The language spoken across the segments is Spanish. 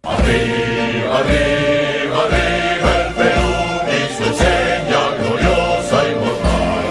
Arriba, arriba, arriba el Perú y su enseña gloriosa y mortal.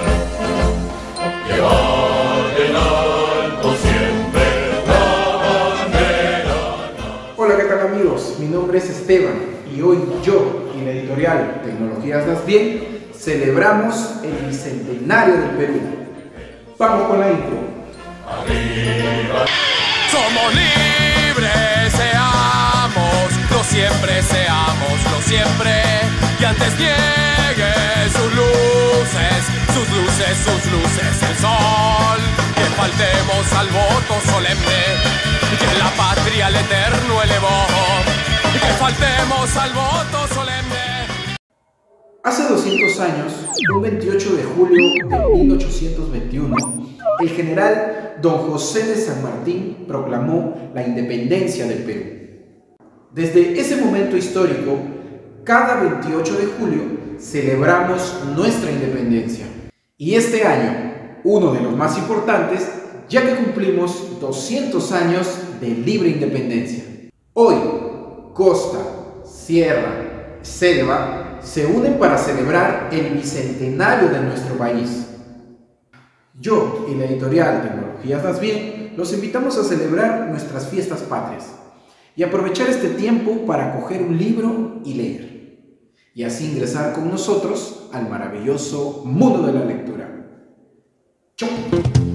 Llevar en alto siempre la bandera. Hola, ¿qué tal amigos? Mi nombre es Esteban y hoy yo y la editorial Tecnologías Das Bien celebramos el bicentenario del Perú. Vamos con la intro. Arriba. Somos libres, seamos, no siempre seamos, no siempre. Y antes niegue sus luces, sus luces, sus luces, el sol. Que faltemos al voto solemne, que la patria al eterno elevó. Que faltemos al voto solemne. Hace 200 años, un 28 de julio de 1821, el general Don José de San Martín proclamó la independencia del Perú. Desde ese momento histórico, cada 28 de julio celebramos nuestra independencia. Y este año, uno de los más importantes, ya que cumplimos 200 años de libre independencia. Hoy, costa, sierra, selva se unen para celebrar el bicentenario de nuestro país. Yo y la editorial Tecnologías Das Bien los invitamos a celebrar nuestras fiestas patrias y aprovechar este tiempo para coger un libro y leer, y así ingresar con nosotros al maravilloso mundo de la lectura. ¡Chau!